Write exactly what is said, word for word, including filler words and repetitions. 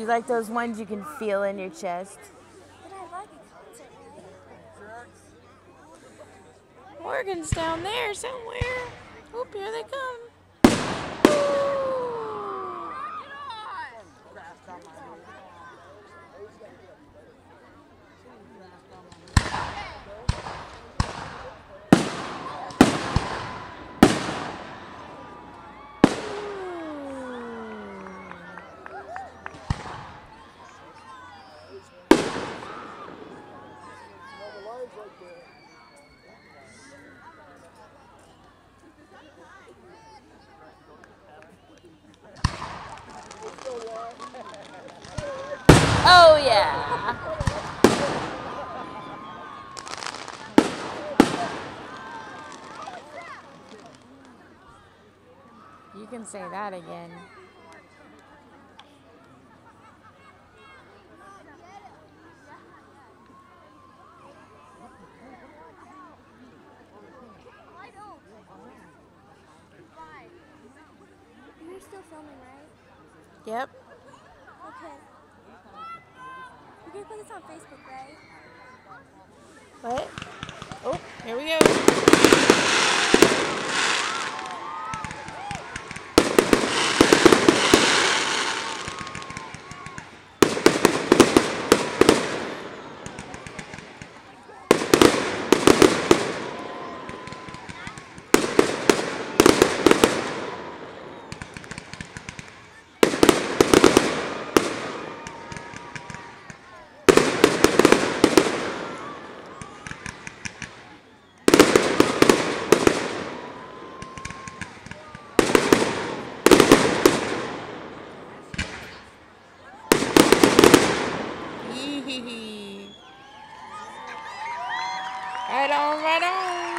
like those ones you can feel in your chest. But I like a concert, right? Morgan's down there somewhere. Oop, here they come. Oh, yeah. You can say that again. You're still filming, right? Yep. Okay. We're gonna put this on Facebook, right? What? Oh, here we go. Right on, right on.